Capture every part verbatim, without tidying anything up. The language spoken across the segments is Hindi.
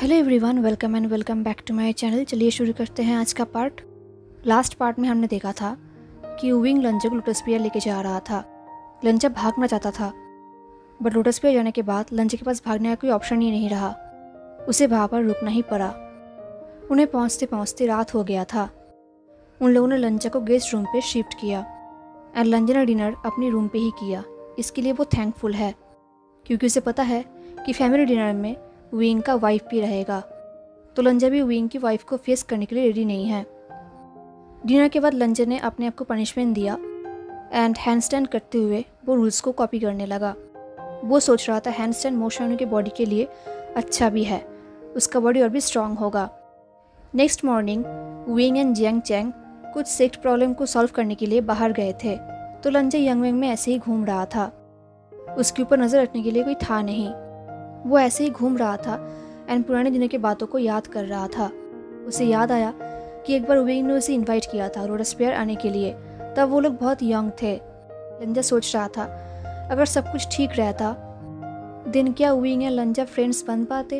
Hello everyone, welcome and welcome back to my channel. चलिए शुरू करते हैं आज का पार्ट। लास्ट पार्ट में हमने देखा था कि विंग लंजा को लोटस पियर लेके जा रहा था। लंजा भागना चाहता था, बट लोटस पियर जाने के बाद लंजा के पास भागने का कोई ऑप्शन ही नहीं रहा। उसे वहाँ पर रुकना ही पड़ा। उन्हें पहुँचते पहुँचते रात हो गया था। उन लोगों ने लंजा को गेस्ट रूम पे शिफ्ट किया एंड लंजा ने डिनर अपनी रूम पे ही किया। इसके लिए वो थैंकफुल है, क्योंकि उसे पता है कि फैमिली डिनर में विंग का वाइफ भी रहेगा। तो लंजा भी विंग की वाइफ को फेस करने के लिए रेडी नहीं है। डिनर के बाद लंजा ने अपने आप को पनिशमेंट दिया एंड हैंडस्टैंड करते हुए वो रूल्स को कॉपी करने लगा। वो सोच रहा था हैंडस्टैंड मोशन के बॉडी के लिए अच्छा भी है, उसका बॉडी और भी स्ट्रांग होगा। Next morning Wei Ying and Jiang Cheng कुछ सेक्ट प्रॉब्लम को सॉल्व करने के लिए बाहर गए थे। तो लंजा यंगवेंग में ऐसे ही घूम रहा था। उसके ऊपर नज़र रखने के लिए कोई था नहीं। वो ऐसे ही घूम रहा था एंड पुराने दिनों की बातों को याद कर रहा था। उसे याद आया कि एक बार विंग ने उसे इनवाइट किया था लोटस पियर आने के लिए। तब वो लोग बहुत यंग थे। लंजा सोच रहा था अगर सब कुछ ठीक रहता दिन क्या विंग या लंजा फ्रेंड्स बन पाते,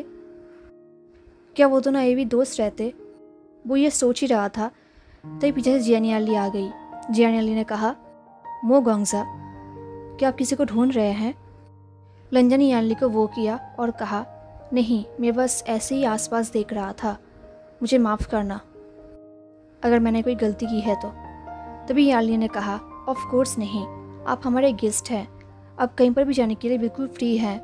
क्या वो दोनों ये भी दोस्त रहते। वो ये सोच ही रहा था तभी पीछे से जियानियाली आ गई। जियानियाली ने कहा, मो गोंगजा, क्या आप किसी को ढूंढ रहे हैं? लंजा ने यानली को वो किया और कहा, नहीं, मैं बस ऐसे ही आसपास देख रहा था, मुझे माफ़ करना अगर मैंने कोई गलती की है तो। तभी यानली ने कहा, ऑफ कोर्स नहीं, आप हमारे गेस्ट हैं, आप कहीं पर भी जाने के लिए बिल्कुल फ्री हैं।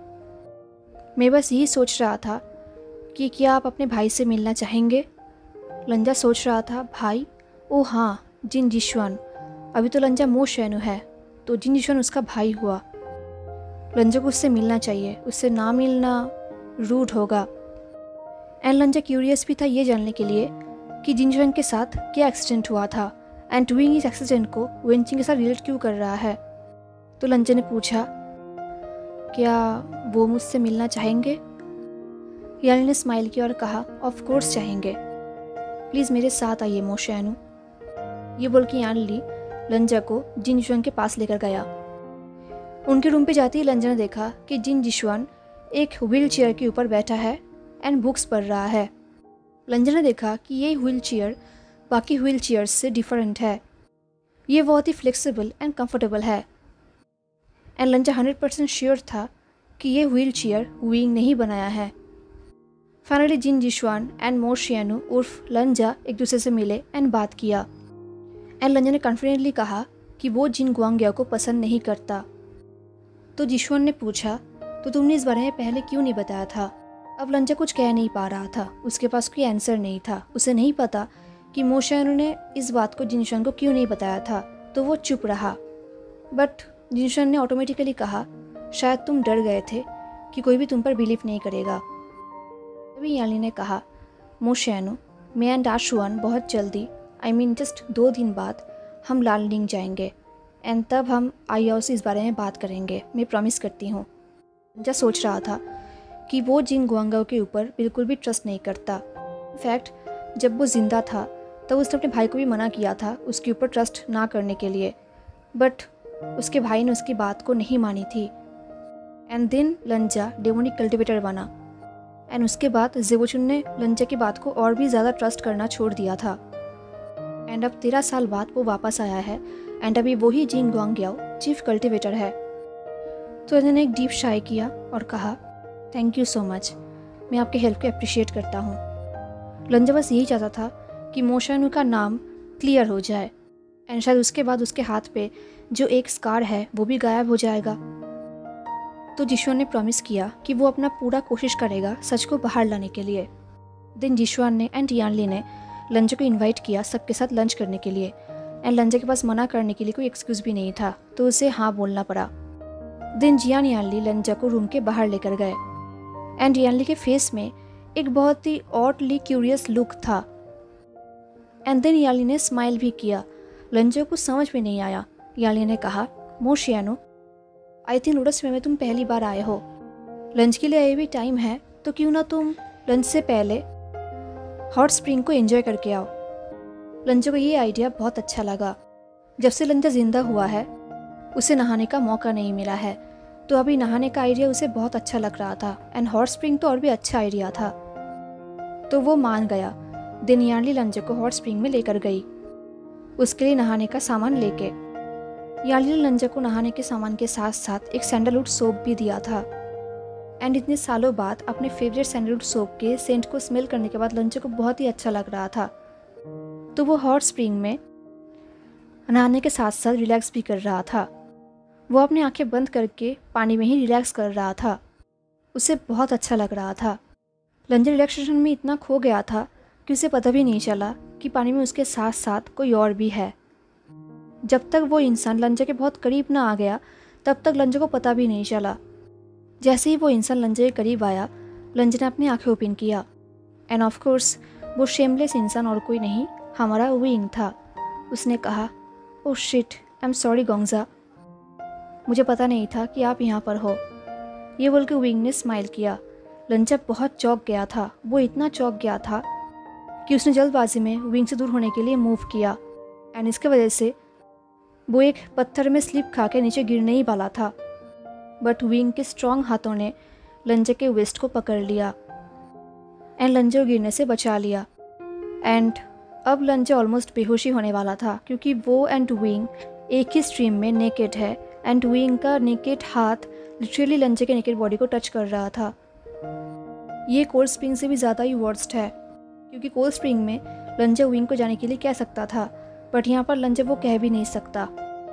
मैं बस यही सोच रहा था कि क्या आप अपने भाई से मिलना चाहेंगे? लंजा सोच रहा था, भाई? ओ हाँ, जिन जिशुआन। अभी तो लंजा मो शेनु है, तो जिन जिशुआन उसका भाई हुआ। लंजा को उससे मिलना चाहिए, उससे ना मिलना रूड होगा। एंड लंजा क्यूरियस भी था ये जानने के लिए कि जिन जिशुआन के साथ क्या एक्सीडेंट हुआ था एंड विंग इस एक्सीडेंट को वेंचिंग के साथ रिलेट क्यों कर रहा है। तो लंजा ने पूछा, क्या वो मुझसे मिलना चाहेंगे? यानी ने स्माइल किया और कहा, ऑफ कोर्स चाहेंगे, प्लीज़ मेरे साथ आइए मो शेनु। ये बोल के यानली लंजा को जिन जिशुआन के पास लेकर गया। उनके रूम पे जाते ही लंजा ने देखा कि जिन जिशुआन एक व्हील चेयर के ऊपर बैठा है एंड बुक्स पढ़ रहा है। लंजा ने देखा कि ये व्हील चेयर बाकी व्हील चेयर्स से डिफरेंट है। ये बहुत ही फ्लेक्सिबल एंड कंफर्टेबल है। And Lan Zhan hundred percent sure था कि ये व्हील चेयर विंग ने ही बनाया है। फाइनली जिन जिशुआन एंड मो शेनु उर्फ लंजा एक दूसरे से मिले एंड बात किया। एंड लंजा ने कॉन्फिडेंटली कहा कि वो जिन गुआंगिया को पसंद नहीं करता। तो जिशुआन ने पूछा, तो तुमने इस बारे में पहले क्यों नहीं बताया था? अब लंजा कुछ कह नहीं पा रहा था, उसके पास कोई आंसर नहीं था। उसे नहीं पता कि मो शेनु ने इस बात को जिशुआन को क्यों नहीं बताया था, तो वो चुप रहा। बट जिशुआन ने ऑटोमेटिकली कहा, शायद तुम डर गए थे कि कोई भी तुम पर बिलीव नहीं करेगा। तभी यानली ने कहा, मो शेनु, मैं एंड आशुआन बहुत जल्दी, आई मीन जस्ट दो दिन बाद हम लालनिंग जाएंगे एंड तब हम आयाओ से इस बारे में बात करेंगे, मैं प्रॉमिस करती हूँ। लंजा सोच रहा था कि वो जिन गुआंगाओ के ऊपर बिल्कुल भी ट्रस्ट नहीं करता। इनफैक्ट जब वो ज़िंदा था तब उसने अपने भाई को भी मना किया था उसके ऊपर ट्रस्ट ना करने के लिए, बट उसके भाई ने उसकी बात को नहीं मानी थी। And then Lan Zhan demonic cultivator बना एंड उसके बाद जेवोचुन ने लंजा की बात को और भी ज़्यादा ट्रस्ट करना छोड़ दिया था। एंड अब तेरह साल बाद वो वापस आया है एंड अभी वही जिन गुआंगियाओ चीफ कल्टिवेटर है। तो इन्होंने एक डीप शाय किया और कहा, थैंक यू सो मच, मैं आपके हेल्प को अप्रिशिएट करता हूँ। लंजा बस यही चाहता था कि मो शेनु का नाम क्लियर हो जाए एंड शायद उसके बाद उसके हाथ पे जो एक स्कार है वो भी गायब हो जाएगा। तो जिशुआन ने प्रॉमिस किया कि वो अपना पूरा कोशिश करेगा सच को बाहर लाने के लिए। दिन जिशुआन ने एंड यानली ने लंजा को इन्वाइट किया सबके साथ लंच करने के लिए एंड लंजा के पास मना करने के लिए कोई एक्सक्यूज़ भी नहीं था, तो उसे हाँ बोलना पड़ा। दिन जियान यानली लंजा को रूम के बाहर लेकर गए एंड यानली के फेस में एक बहुत ही ऑडली क्यूरियस लुक था। एंड देन यानली ने स्माइल भी किया। लंजा को समझ में नहीं आया। यानली ने कहा, मो शेनु, आई थिंक लोटस में तुम पहली बार आए हो, लंच के लिए आए भी टाइम है, तो क्यों ना तुम लंच से पहले हॉट स्प्रिंग को एंजॉय करके आओ। लंजा को ये आइडिया बहुत अच्छा लगा। जब से लंजा जिंदा हुआ है उसे नहाने का मौका नहीं मिला है, तो अभी नहाने का आइडिया उसे बहुत अच्छा लग रहा था एंड हॉट स्प्रिंग तो और भी अच्छा आइडिया था। तो वो मान गया। देन यार्नली लंजा को हॉट स्प्रिंग में लेकर गई, उसके लिए नहाने का सामान लेके। यार्नली ने लंजा को नहाने के सामान के साथ साथ एक सैंडलवुड सोप भी दिया था। एंड इतने सालों बाद अपने फेवरेट सैंडलवुड सोप के सेंट को स्मेल करने के बाद लंजा को बहुत ही अच्छा लग रहा था। तो वो हॉट स्प्रिंग में नहाने के साथ साथ रिलैक्स भी कर रहा था। वो अपनी आंखें बंद करके पानी में ही रिलैक्स कर रहा था। उसे बहुत अच्छा लग रहा था। लंजा रिलैक्सेशन में इतना खो गया था कि उसे पता भी नहीं चला कि पानी में उसके साथ साथ कोई और भी है। जब तक वो इंसान लंजा के बहुत करीब ना आ गया तब तक लंजा को पता भी नहीं चला। जैसे ही वो इंसान लंजा के करीब आया, लंजा ने अपनी आंखें ओपन किया। एंड ऑफ कोर्स वो शेमलेस इंसान और कोई नहीं, हमारा विंग था। उसने कहा, oh shit, I am sorry गोंजा, मुझे पता नहीं था कि आप यहाँ पर हो। ये बोल के विंग ने स्माइल किया। लंजा बहुत चौंक गया था। वो इतना चौंक गया था कि उसने जल्दबाजी में विंग से दूर होने के लिए मूव किया। एंड इसके वजह से वो एक पत्थर में स्लिप खा के नीचे गिरने ही वाला था। बट विंग के स्ट्रॉन्ग हाथों ने लंजा के वेस्ट को पकड़ लिया एंड लंजा को गिरने से बचा लिया। एंड अब लंजा ऑलमोस्ट बेहोशी होने वाला था क्योंकि वो एंड विंग एक ही स्ट्रीम में नेकेड है। एंड विंग का नेकेड हाथ लिटरली लंजा के नेकेड बॉडी को टच कर रहा था। ये कोल्ड स्प्रिंग से भी ज़्यादा ही वर्स्ट है क्योंकि कोल्ड स्प्रिंग में लंजा विंग को जाने के लिए कह सकता था, बट यहाँ पर लंजा वो कह भी नहीं सकता।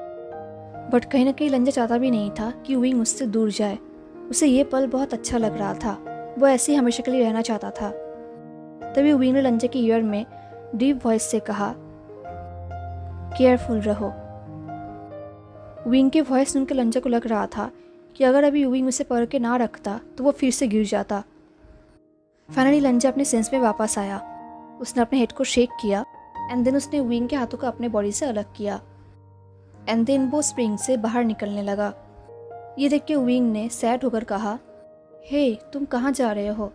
बट कहीं ना कहीं लंजा चाहता भी नहीं था कि विंग उससे दूर जाए। उसे ये पल बहुत अच्छा लग रहा था। वो ऐसे ही हमेशा के लिए रहना चाहता था। तभी विंग ने लंजा के ईयर में डीप वॉइस से कहा, केयरफुल रहो। विंग की वॉइस सुनकर लंजा को लग रहा था कि अगर अभी विंग उसे पकड़ के ना रखता तो वो फिर से गिर जाता। फाइनली लंजा अपने सेंस में वापस आया। उसने अपने हेड को शेक किया एंड देन उसने विंग के हाथों को अपने बॉडी से अलग किया। एंड देन वो स्प्रिंग से बाहर निकलने लगा। ये देख के विंग ने सैड होकर कहा, हे तुम कहाँ जा रहे हो?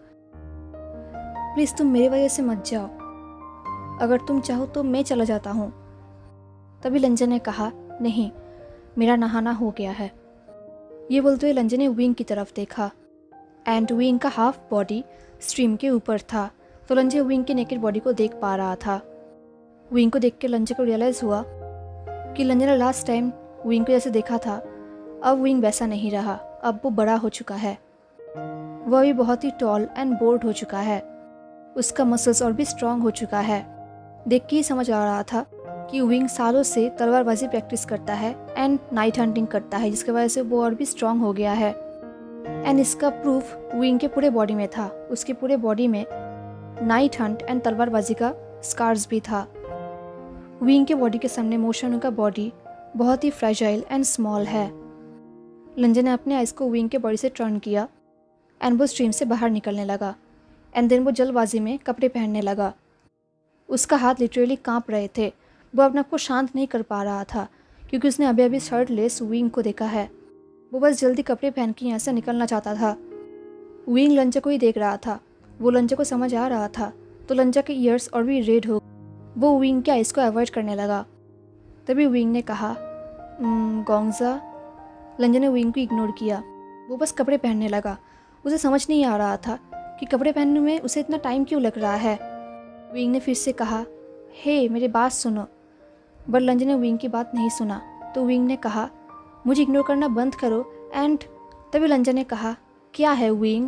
प्लीज़ तुम मेरी वजह से मत जाओ। अगर तुम चाहो तो मैं चला जाता हूँ। तभी लंजा ने कहा, नहीं, मेरा नहाना हो गया है। ये बोलते हुए लंजा ने विंग की तरफ देखा एंड विंग का हाफ बॉडी स्ट्रीम के ऊपर था। तो लंजा विंग की नेकेड बॉडी को देख पा रहा था। विंग को देख के लंजा को रियलाइज़ हुआ कि लंजा ने लास्ट टाइम विंग को जैसे देखा था, अब विंग वैसा नहीं रहा। अब वो बड़ा हो चुका है। वह भी बहुत ही टॉल एंड बोल्ड हो चुका है। उसका मसल्स और भी स्ट्रांग हो चुका है। देख के ही समझ आ रहा था कि विंग सालों से तलवारबाजी प्रैक्टिस करता है एंड नाइट हंटिंग करता है, जिसकी वजह से वो और भी स्ट्रांग हो गया है। एंड इसका प्रूफ विंग के पूरे बॉडी में था। उसके पूरे बॉडी में नाइट हंट एंड तलवारबाजी का स्कार्स भी था। विंग के बॉडी के सामने मोशनु का बॉडी बहुत ही फ्रेजाइल एंड स्मॉल है। लंजा ने अपने आइज को विंग के बॉडी से टर्न किया एंड वो स्ट्रीम से बाहर निकलने लगा। एंड देन वो जल्दबाजी में कपड़े पहनने लगा। उसका हाथ लिटरली कांप रहे थे। वो अपने आप को शांत नहीं कर पा रहा था क्योंकि उसने अभी अभी शर्टलेस विंग को देखा है। वो बस जल्दी कपड़े पहन के यहाँ से निकलना चाहता था। विंग लंजा को ही देख रहा था। वो लंजा को समझ आ रहा था तो लंजा के ईयर्स और भी रेड हो। वो विंग के आइस को अवॉइड करने लगा। तभी विंग ने कहा, गोंजा। लंजा ने विंग को इग्नोर किया। वो बस कपड़े पहनने लगा। उसे समझ नहीं आ रहा था कि कपड़े पहनने में उसे इतना टाइम क्यों लग रहा है। विंग ने फिर से कहा, हे मेरी बात सुनो। बट लंजा ने विंग की बात नहीं सुना। तो विंग ने कहा, मुझे इग्नोर करना बंद करो। एंड तभी लंजा ने कहा, क्या है विंग?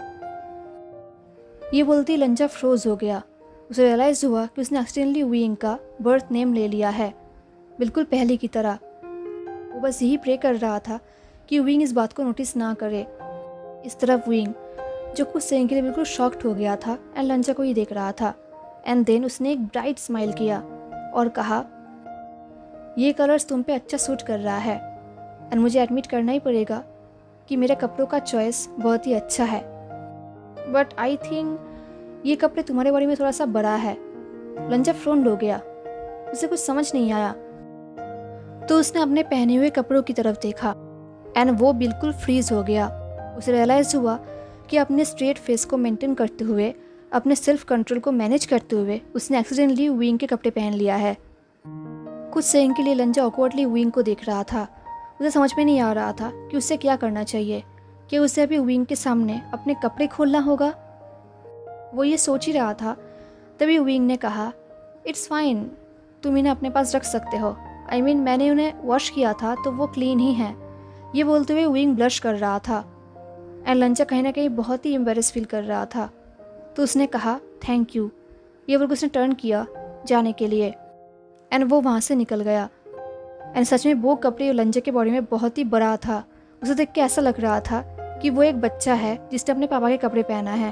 ये बोलते लंजा फ्रोज हो गया। उसे रियलाइज़ हुआ कि उसने एक्सीडेंटली विंग का बर्थ नेम ले लिया है, बिल्कुल पहले की तरह। वो बस यही प्रे कर रहा था कि विंग इस बात को नोटिस ना करे। इस तरफ विंग जो कुछ सेकंड के लिए बिल्कुल शॉक्ड हो गया था एंड लंजा को ही देख रहा था। एंड देन उसने एक ब्राइट स्माइल किया और कहा, ये कलर्स तुम पे अच्छा सूट कर रहा है एंड मुझे एडमिट करना ही पड़ेगा कि मेरे कपड़ों का चॉइस बहुत ही अच्छा है। बट आई थिंक ये कपड़े तुम्हारे बॉडी में थोड़ा सा बड़ा है। लंजा फ्रोन्ड हो गया। उसे कुछ समझ नहीं आया। तो उसने अपने पहने हुए कपड़ों की तरफ देखा एंड वो बिल्कुल फ्रीज हो गया। उसे रियलाइज़ हुआ कि अपने स्ट्रेट फेस को मेंटेन करते हुए, अपने सेल्फ कंट्रोल को मैनेज करते हुए उसने एक्सीडेंटली विंग के कपड़े पहन लिया है। कुछ सेकंड के लिए लंजा ऑकवर्डली विंग को देख रहा था। उसे समझ में नहीं आ रहा था कि उसे क्या करना चाहिए। कि उसे अभी विंग के सामने अपने कपड़े खोलना होगा, वो ये सोच ही रहा था, तभी विंग ने कहा, इट्स फाइन, तुम इन्हें अपने पास रख सकते हो। आई I मीन mean, मैंने उन्हें वॉश किया था तो वो क्लीन ही हैं। ये बोलते हुए विंग ब्लश कर रहा था एंड लंचा कहीं ना कहीं बहुत ही एम्बेरस फील कर रहा था। तो उसने कहा थैंक यू। ये बोलकर उसने टर्न किया जाने के लिए एंड वो वहाँ से निकल गया। एंड सच में वो कपड़े लंचा के बॉडी में बहुत ही बड़ा था। उसे देख के ऐसा लग रहा था कि वो एक बच्चा है जिसने अपने पापा के कपड़े पहना है।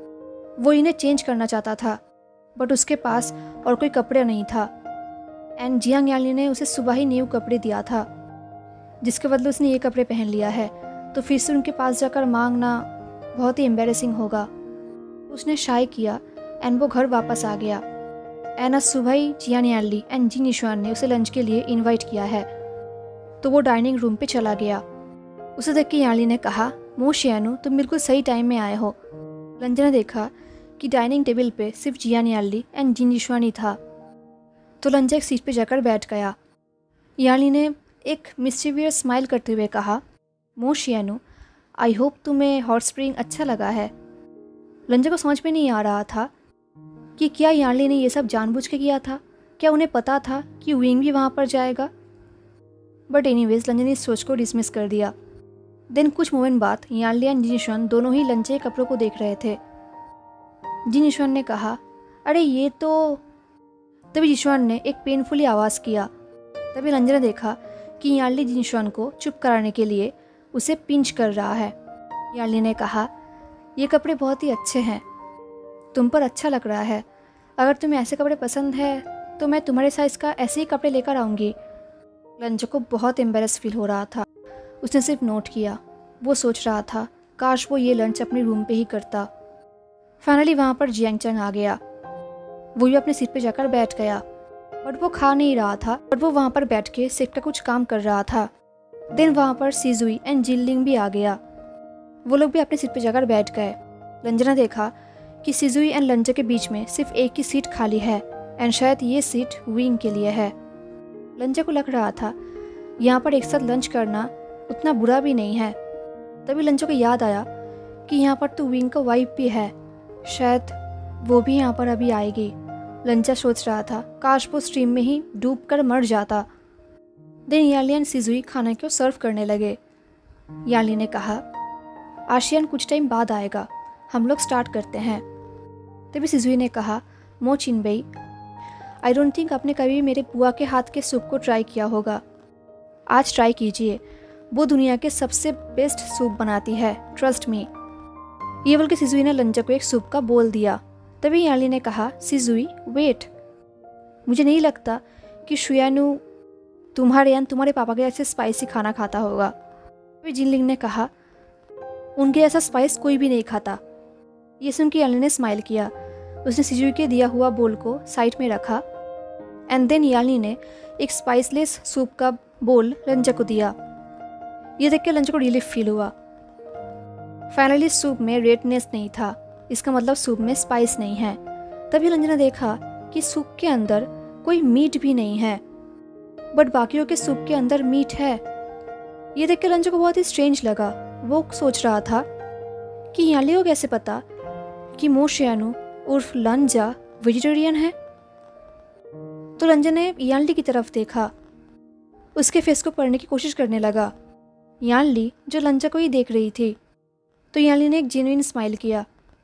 वो इन्हें चेंज करना चाहता था बट उसके पास और कोई कपड़े नहीं था एंड जियांग याली ने उसे सुबह ही न्यू कपड़े दिया था, जिसके बदले उसने ये कपड़े पहन लिया है। तो फिर से उनके पास जाकर मांगना बहुत ही एम्बेरसिंग होगा। उसने शाय किया एंड वो घर वापस आ गया। एंड आज सुबह ही जियान याली एंड जिन यीशुआन ने उसे लंच के लिए इनवाइट किया है। तो वो डाइनिंग रूम पे चला गया। उसे देख के याली ने कहा, मो शियानु, तुम बिल्कुल सही टाइम में आए हो। लंचा ने देखा कि डाइनिंग टेबल पे सिर्फ जियान याली एंड जिन यीशुआन ही था। तो लंचा एक सीट पे जाकर बैठ गया। याली ने एक मिस्टीवियस स्माइल करते हुए कहा, मो शियानु, आई होप तुम्हें हॉट स्प्रिंग अच्छा लगा है। लंचा को समझ में नहीं आ रहा था कि क्या याली ने ये सब जानबूझ के किया था, क्या उन्हें पता था कि विंग भी वहाँ पर जाएगा। बट एनीवेज लंचा ने इस सोच को डिसमिस कर दिया। देन कुछ मोमेंट बाद याली एंड जिन यीशुआन दोनों ही लंचा के कपड़ों को देख रहे थे। जिन यीशुआन ने कहा, अरे ये तो। तभी यीशुआन ने एक पेनफुली आवाज़ किया। तभी लंचा ने देखा कि याली जिन यीशुआन को चुप कराने के लिए उसे पिंच कर रहा है। याली ने कहा, ये कपड़े बहुत ही अच्छे हैं, तुम पर अच्छा लग रहा है। अगर तुम्हें ऐसे कपड़े पसंद है तो मैं तुम्हारे साइज़ का ऐसे ही कपड़े लेकर आऊँगी। लंचा को बहुत एम्बेरस फील हो रहा था। उसने सिर्फ नोट किया। वो सोच रहा था काश वो ये लंच अपने रूम पे ही करता। फाइनली वहाँ पर जियांग चैंग आ गया। वो भी अपने सीट पे जाकर बैठ गया बट वो खा नहीं रहा था, बट वो वहाँ पर बैठ के सिर्फ का कुछ काम कर रहा था। देन वहाँ पर सिजुई एंड जिनलिंग भी आ गया। वो लोग भी अपने सीट पे जाकर बैठ गए। लंचा ने देखा कि सिजुई एंड लंचा के बीच में सिर्फ एक ही सीट खाली है एंड शायद ये सीट विंग के लिए है। लंचा को लग रहा था यहाँ पर एक साथ लंच करना उतना बुरा भी नहीं है। तभी लंचा को याद आया कि यहाँ पर तो विंग का वाइफ भी है, शायद वो भी यहाँ पर अभी आएगी। लंचा सोच रहा था काश वो स्ट्रीम में ही डूब कर मर जाता। देन याली एंड सिजुई खाने को सर्व करने लगे। याली ने कहा, आशियान कुछ टाइम बाद आएगा, हम लोग स्टार्ट करते हैं। तभी सिजुई ने कहा, मो चिनबेई, आई डोंट थिंक आपने कभी मेरे बुआ के हाथ के सूप को ट्राई किया होगा। आज ट्राई कीजिए, वो दुनिया के सबसे बेस्ट सूप बनाती है, ट्रस्ट मी। ये बोल के सिजुई ने लंचा को एक सूप का बोल दिया। तभी याली ने कहा, सिजुई वेट, मुझे नहीं लगता कि शुयानु तुम्हारे या तुम्हारे पापा के जैसे स्पाइसी खाना खाता होगा। तभी जिनलिंग ने कहा, उनके जैसा स्पाइस कोई भी नहीं खाता। ये सुन के याली ने स्माइल किया। उसने सिजुई के दिया हुआ बोल को साइड में रखा एंड देन याली ने एक स्पाइसलेस सूप का बोल लंचा को दिया। ये देख के लंचा को रिलीफ फील हुआ। फाइनली सूप में रेडनेस नहीं था, इसका मतलब सूप में स्पाइस नहीं है। तभी लंचा ने देखा कि सूप के अंदर कोई मीट भी नहीं है, बट बाकियों के सूप के अंदर मीट है। ये देख के लंचा को बहुत ही स्ट्रेंज लगा। वो सोच रहा था कि याली को कैसे पता कि मो शियानु उर्फ लंचा वेजिटेरियन है। तो लंचा ने याली की तरफ देखा, उसके फेस को पढ़ने की कोशिश करने लगा। याली जो लंचा को ही देख रही थी। तो याली ने एक जेन्युइन स्माइल किया।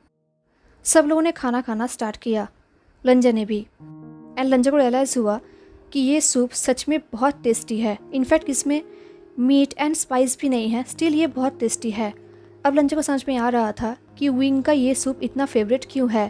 सब लोगों ने खाना खाना स्टार्ट किया, लंचा ने भी। एंड लंचा को रियलाइज़ हुआ कि ये सूप सच में बहुत टेस्टी है। इनफैक्ट इसमें मीट एंड स्पाइस भी नहीं है, स्टिल ये बहुत टेस्टी है। अब लंचा को समझ में आ रहा था कि विंग का ये सूप इतना फेवरेट क्यों है।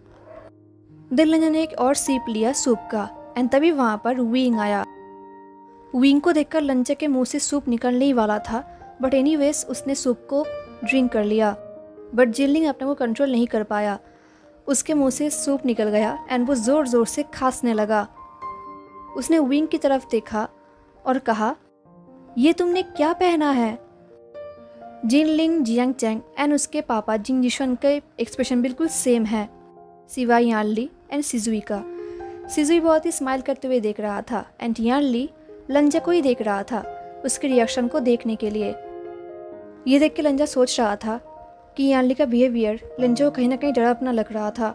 देन लंचा ने एक और सीप लिया सूप का एंड तभी वहाँ पर विंग आया। विंग को देखकर लंचा के मुंह से सूप निकलने ही वाला था, बट एनीवेज उसने सूप को ड्रिंक कर लिया। बट जिनलिंग अपने को कंट्रोल नहीं कर पाया, उसके मुंह से सूप निकल गया एंड वो ज़ोर ज़ोर से खांसने लगा। उसने विंग की तरफ देखा और कहा, ये तुमने क्या पहना है। जिनलिंग, जियांग चैंग एंड उसके पापा जिन यीशुआन के एक्सप्रेशन बिल्कुल सेम है, सिवाय याली एंड सिजुई का। सिजुई बहुत ही स्माइल करते हुए देख रहा था एंड याली लंचा को ही देख रहा था, उसके रिएक्शन को देखने के लिए। ये देख के लंचा सोच रहा था कि यानली का बिहेवियर लंजा को कहीं ना कहीं डरा अपना लग रहा था।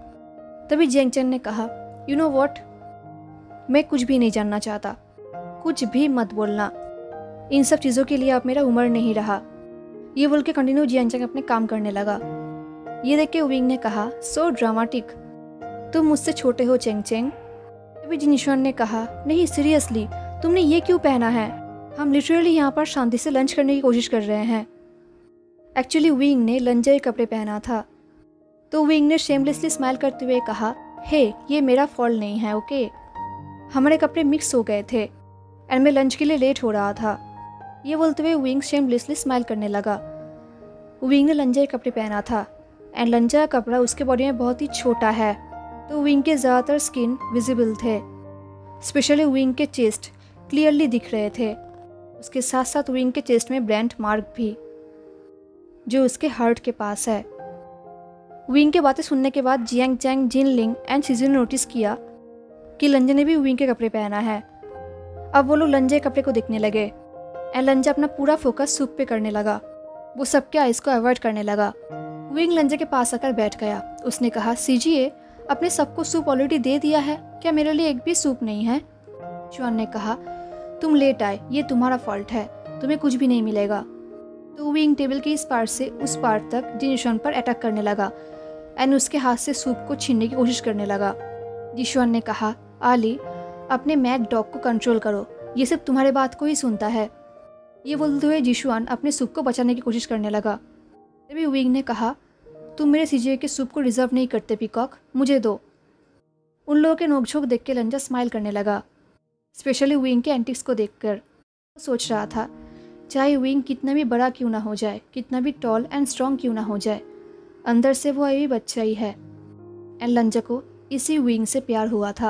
तभी जियांग चैन ने कहा, यू नो वॉट, मैं कुछ भी नहीं जानना चाहता, कुछ भी मत बोलना, इन सब चीज़ों के लिए अब मेरा उम्र नहीं रहा। ये बोल के कंटिन्यू जियांग चैन अपने काम करने लगा। ये देख के विंग ने कहा, सो ड्रामेटिक, तुम मुझसे छोटे हो चेंग चेंग। तभी जिनिशुआन ने कहा, नहीं सीरियसली, तुमने ये क्यों पहना है, हम लिटरली यहाँ पर शांति से लंच करने की कोशिश कर रहे हैं। एक्चुअली विंग ने लंजा कपड़े पहना था, तो विंग ने शेमलेसली स्माइल करते हुए कहा, हे ये मेरा फॉल्ट नहीं है, ओके, हमारे कपड़े मिक्स हो गए थे एंड मैं लंच के लिए लेट हो रहा था। ये बोलते हुए विंग शेमलेसली स्माइल करने लगा। विंग ने लंजा के कपड़े पहना था एंड लंजा का कपड़ा उसके बॉडी में बहुत ही छोटा है, तो विंग के ज़्यादातर स्किन विजिबल थे, स्पेशली विंग के चेस्ट क्लियरली दिख रहे थे। उसके साथ साथ विंग के चेस्ट में ब्रेंट मार्क भी, जो उसके हार्ट के पास है। विंग के बातें सुनने के बाद जियांग चैंग, जिन लिंग एंड शिजू ने नोटिस किया कि लंजा ने भी विंग के कपड़े पहना है। अब वो लोग लंजा के कपड़े को देखने लगे एंड लंजा अपना पूरा फोकस सूप पे करने लगा। वो सबके आइस को अवॉइड करने लगा। विंग लंजा के पास आकर बैठ गया। उसने कहा, सीजिए, अपने सबको सूप ऑलरेडी दे दिया है, क्या मेरे लिए एक भी सूप नहीं है? जुआन ने कहा, तुम लेट आए, ये तुम्हारा फॉल्ट है, तुम्हें कुछ भी नहीं मिलेगा। तो विंग टेबल के इस पार से उस पार तक जिनिशुआन पर अटैक करने लगा एंड उसके हाथ से सूप को छीनने की कोशिश करने लगा। जिशुआन ने कहा, आली, अपने मैड डॉग को कंट्रोल करो, ये सब तुम्हारे बात को ही सुनता है। ये बोलते हुए जिशुआन अपने सूप को बचाने की कोशिश करने लगा। तभी विंग ने कहा, तुम मेरे सीजे के सूप को डिजर्व नहीं करते पीकॉक, मुझे दो। उन लोगों के नोकझोंक देख के लंजा स्माइल करने लगा, स्पेशली विंग के एंटिक्स को देखकर। वो सोच रहा था, चाहे विंग कितना भी बड़ा क्यों ना हो जाए, कितना भी टॉल एंड स्ट्रॉन्ग क्यों ना हो जाए, अंदर से वो अभी बच्चा ही है। एंड लंजा को इसी विंग से प्यार हुआ था।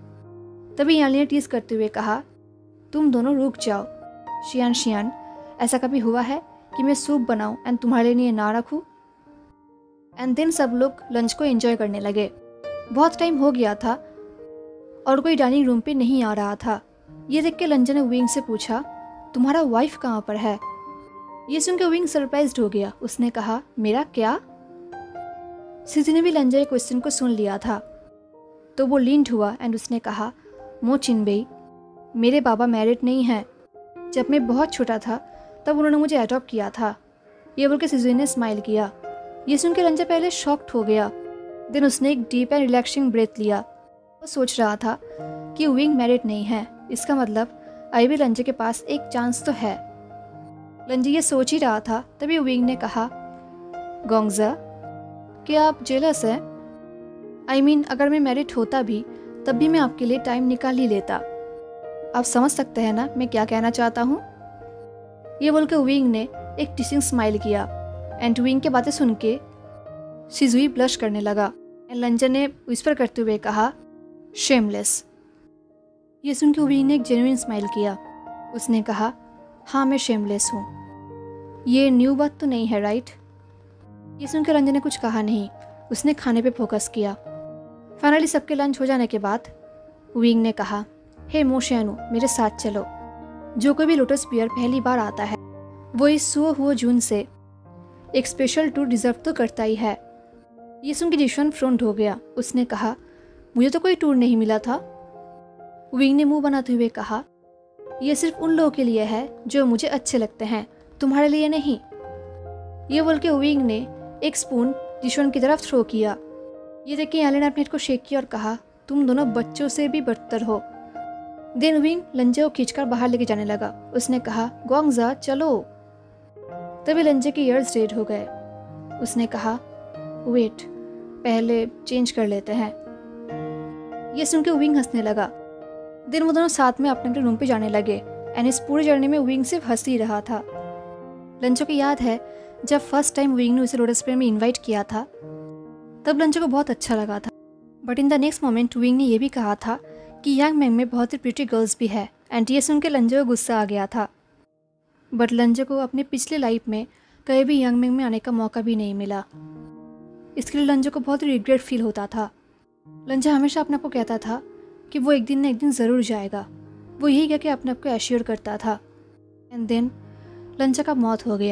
तभी यानली ने टीज करते हुए कहा, तुम दोनों रुक जाओ। शियान शियान, ऐसा कभी हुआ है कि मैं सूप बनाऊं एंड तुम्हारे लिए ना रखूं? एंड देन सब लोग लंच को एंजॉय करने लगे। बहुत टाइम हो गया था और कोई डाइनिंग रूम पे नहीं आ रहा था। ये देख के लंजा ने विंग से पूछा, तुम्हारा वाइफ कहाँ पर है? ये सुन के विंग सरप्राइज्ड हो गया। उसने कहा, मेरा क्या? सिजी ने भी लंजा के क्वेश्चन को सुन लिया था, तो वो लीन्ड हुआ एंड उसने कहा, मो चिनबेई, मेरे बाबा मैरिड नहीं हैं। जब मैं बहुत छोटा था तब उन्होंने मुझे अडॉप्ट किया था। ये बोल के सिजी ने स्माइल किया। ये सुन के लंजा पहले शॉक्ड हो गया, देन उसने एक डीप एंड रिलैक्सिंग ब्रेथ लिया। वो सोच रहा था कि विंग मैरिड नहीं है, इसका मतलब अभी भी लंजा के पास एक चांस तो है। लंजा ये सोच ही रहा था, तभी विंग ने कहा, गोंगजा, क्या आप जेलस हैं? आई I मीन mean, अगर मैं मैरिड होता भी तब भी मैं आपके लिए टाइम निकाल ही लेता। आप समझ सकते हैं ना मैं क्या कहना चाहता हूँ? ये बोल के विंग ने एक टीसिंग स्माइल किया एंड विंग के बातें सुन के शिजुई ब्लश करने लगा एंड लंजा ने विस्पर करते हुए कहा, शेमलेस। ये सुन के विंग ने एक जेन्युइन स्माइल किया। उसने कहा, हाँ मैं शेमलेस हूँ। ये न्यू बात तो नहीं है, राइट? ये सुनकर लंजा ने कुछ कहा नहीं, उसने खाने पे फोकस किया। फाइनली सबके लंच हो जाने के बाद विंग ने कहा, हे मोशियानु, मेरे साथ चलो। जो कोई भी लोटस पियर पहली बार आता है वो इस सुओ हुओ जून से एक स्पेशल टूर डिजर्व तो करता ही है। ये सुन के जिशुआन फ्रंट हो गया। उसने कहा, मुझे तो कोई टूर नहीं मिला था। विंग ने मुंह बनाते हुए कहा, यह सिर्फ उन लोगों के लिए है जो मुझे अच्छे लगते हैं, तुम्हारे लिए नहीं। ये बोल के विंग ने एक स्पून जिशुआन की तरफ थ्रो किया। ये देख के यानली ने अपने हेड को शेक किया और कहा, तुम दोनों बच्चों से भी बदतर हो। देन विंग लंजा को खींचकर बाहर लेके जाने लगा। उसने कहा, गोंगजा चलो। तभी लंजा के ईयर्स रेड हो गए। उसने कहा, वेट, पहले चेंज कर लेते हैं। ये सुन के विंग हंसने लगा। देन वो दोनों साथ में अपने अपने रूम पे जाने लगे एंड इस पूरी जर्नी में विंग सिर्फ हंस ही रहा था। लंजा को याद है जब फर्स्ट टाइम विंग ने उसे लोटस पियर में इन्वाइट किया था तब लंजा को बहुत अच्छा लगा था, but in the next moment Wei Ying ने यह भी कहा था कि यांग मैंग में बहुत ही प्रिटी गर्ल्स भी है एंड ये सुन के लंजा को गुस्सा आ गया था। बट लंजा को अपने पिछले लाइफ में कहीं भी यांग मैंग में आने का मौका भी नहीं मिला। इसके लिए लंजा को बहुत ही रिग्रेट फील होता था। लंजा हमेशा अपने आप को कहता था कि वो एक दिन न एक दिन ज़रूर जाएगा। वो यही कह के अपने आप को एश्योर करता था। एंड देन लंजा का मौत हो गया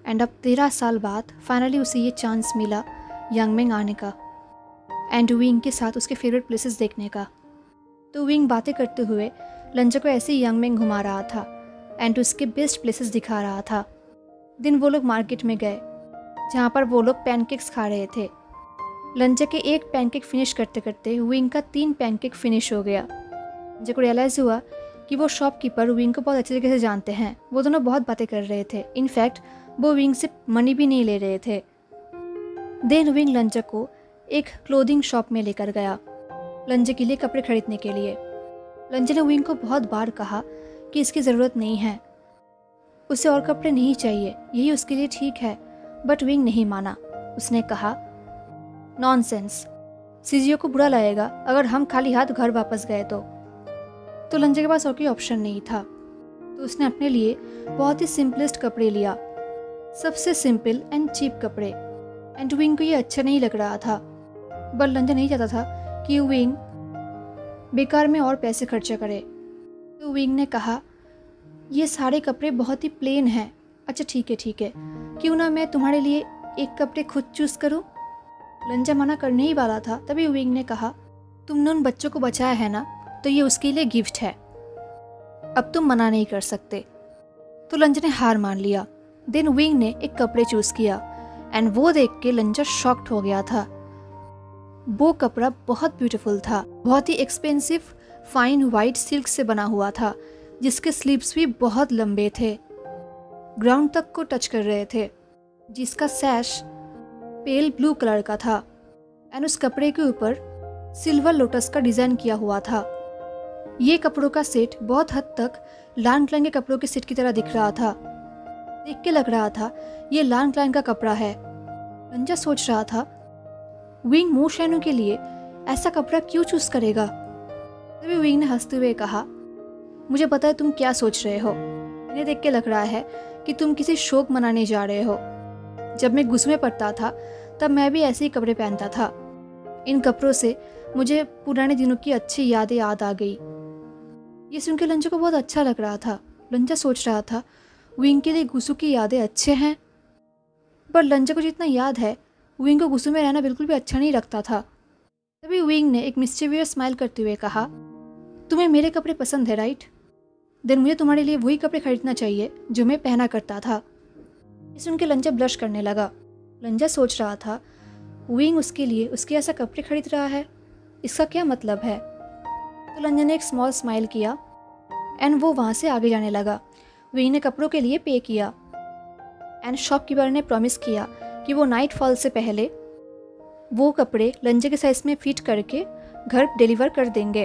एंड अब तेरह साल बाद फाइनली उसे ये चांस मिला यांगमिंग आने का एंड विंग के साथ उसके फेवरेट प्लेसेस देखने का। तो विंग बातें करते हुए लंजा को ऐसे ही यांगमिंग घुमा रहा था एंड उसके बेस्ट प्लेसेस दिखा रहा था। दिन वो लोग मार्केट में गए जहाँ पर वो लोग पैनकेक्स खा रहे थे। लंजा के एक पैनकेक फिनिश करते करते विंग का तीन पैनकेक फिनिश हो गया। लंजा को रियलाइज़ हुआ कि वो शॉपकीपर विंग को बहुत अच्छे तरीके से जानते हैं। वो दोनों बहुत बातें कर रहे थे, इनफैक्ट वो विंग से मनी भी नहीं ले रहे थे। देन विंग लंजा को एक क्लोथिंग शॉप में लेकर गया लंजा के लिए कपड़े खरीदने के लिए। लंजा ने विंग को बहुत बार कहा कि इसकी ज़रूरत नहीं है, उसे और कपड़े नहीं चाहिए, यही उसके लिए ठीक है, बट विंग नहीं माना। उसने कहा नॉनसेंस, सीजियो को बुरा लगेगा अगर हम खाली हाथ घर वापस गए तो। तो लंजा के पास और कोई ऑप्शन नहीं था, तो उसने अपने लिए बहुत ही सिंपलेस्ट कपड़े लिया, सबसे सिंपल एंड चीप कपड़े। एंड विंग को ये अच्छा नहीं लग रहा था, बट लंजा नहीं चाहता था कि विंग बेकार में और पैसे खर्चा करे। तो विंग ने कहा ये सारे कपड़े बहुत ही प्लेन हैं। अच्छा ठीक है ठीक है, क्यों ना मैं तुम्हारे लिए एक कपड़े खुद चूज़ करूं। लंजा मना करने ही वाला था, तभी विंग ने कहा तुमने उन बच्चों को बचाया है ना, तो ये उसके लिए गिफ्ट है, अब तुम मना नहीं कर सकते। तो लंजा ने हार मान लिया। देन विंग ने एक कपड़े चूज़ किया एंड वो देख के लंजा शॉक्ड हो गया था। वो कपड़ा बहुत ब्यूटीफुल था, बहुत ही एक्सपेंसिव फाइन वाइट सिल्क से बना हुआ था, जिसके स्लीव्स भी बहुत लंबे थे, ग्राउंड तक को टच कर रहे थे, जिसका सैश पेल ब्लू कलर का था एंड उस कपड़े के ऊपर सिल्वर लोटस का डिज़ाइन किया हुआ था। ये कपड़ों का सेट बहुत हद तक लान क्लाइन के कपड़ों के सेट की तरह दिख रहा था। देख के लग रहा था ये लान क्लाइन का कपड़ा है। लंजा सोच रहा था विंग मो शैनू के लिए ऐसा कपड़ा क्यों चूज करेगा। तभी विंग ने हंसते हुए कहा मुझे पता है तुम क्या सोच रहे हो, इन्हें देख के लग रहा है कि तुम किसी शौक मनाने जा रहे हो। जब मैं गुस्से में पड़ता था तब मैं भी ऐसे ही कपड़े पहनता था। इन कपड़ों से मुझे पुराने दिनों की अच्छी यादें याद आ गई। ये सुनकर लंजा को बहुत अच्छा लग रहा था। लंजा सोच रहा था विंग के लिए गुस्सू की यादें अच्छे हैं, पर लंजा को जितना याद है विंग को गुस्सू में रहना बिल्कुल भी अच्छा नहीं लगता था। तभी विंग ने एक मिस्टीरियस स्माइल करते हुए कहा तुम्हें मेरे कपड़े पसंद है राइट, देन मुझे तुम्हारे लिए वही कपड़े खरीदना चाहिए जो मैं पहना करता था। ये सुन के लंजा ब्लश करने लगा। लंजा सोच रहा था विंग उसके लिए उसके ऐसा कपड़े खरीद रहा है, इसका क्या मतलब है। तो लंजा ने एक स्मॉल स्माइल किया एंड वो वहाँ से आगे जाने लगा। विंग ने कपड़ों के लिए पे किया एंड शॉपकीपर ने प्रॉमिस किया कि वो नाइट फॉल से पहले वो कपड़े लंजा के साइज में फिट करके घर डिलीवर कर देंगे।